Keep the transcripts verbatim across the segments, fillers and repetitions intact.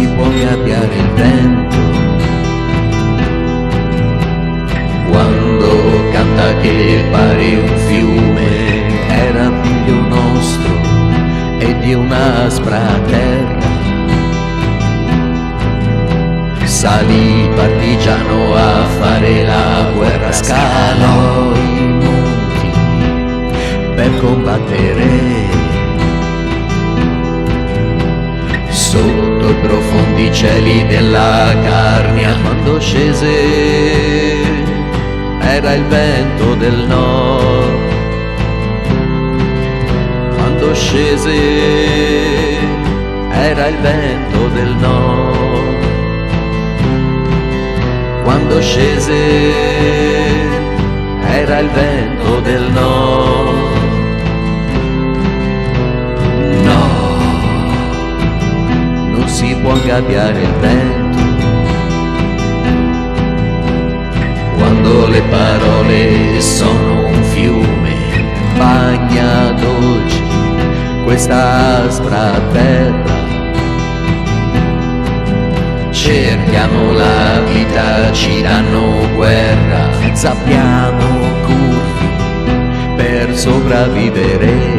si può cambiare il vento. Quando canta che pare un fiume, era figlio nostro e di un'aspra terra. Salì partigiano a fare la guerra, scalò i monti per combattere. Sotto i profondi cieli della Carnia, quando scese, era il vento del nord. Quando scese, era il vento del nord. Quando scese, era il vento del nord. No, non si può cambiare il vento. Quando le parole sono un fiume, bagna dolci questa aspra terra. Cerchiamo la vita, ci danno guerra, zappiamo curvi per sopravvivere.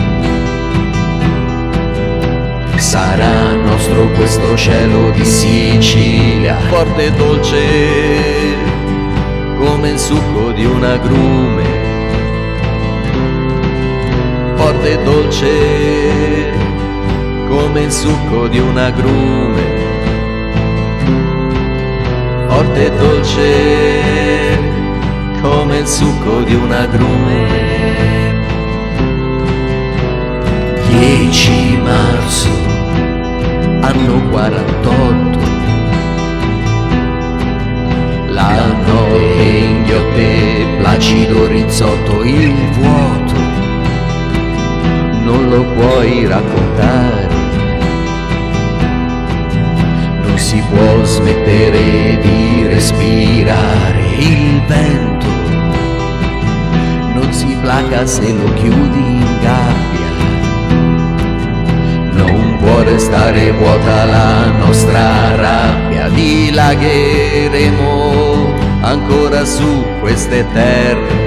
Sarà nostro questo cielo di Sicilia, forte e dolce come il succo di un agrume, forte e dolce come il succo di un agrume, forte e dolce come il succo di un agrume. dieci marzo, anno quarantotto, l'anno che inghiotte placido rizzotto, il vuoto non lo puoi raccontare. Non si può smettere di respirare, il vento non si placa se lo chiudi in gabbia. Non può restare vuota la nostra rabbia, dilagheremo ancora su queste terre,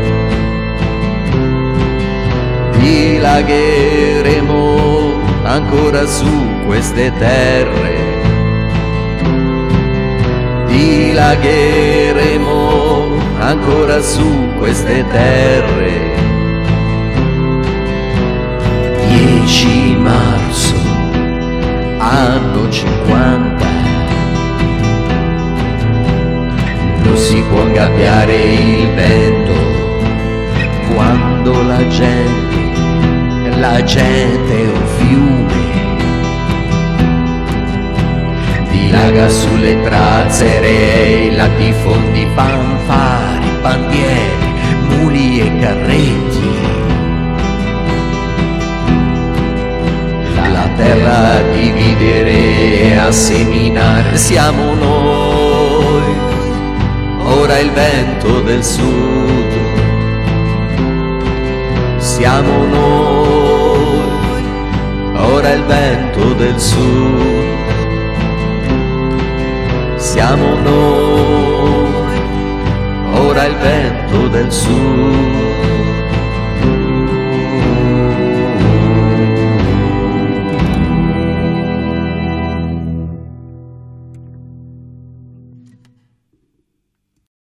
dilagheremo ancora su queste terre, dilagheremo ancora su queste terre. dieci marzo, anno cinquanta, non si può cambiare il vento. Quando la gente, la gente è un fiume, dilaga sulle trazzere, i latifondi, fanfari, bandiere, muli e carretti. La terra a dividere e a seminare siamo noi, ora il vento del sud. Siamo noi, ora il vento del sud. Siamo noi, ora il vento del sud.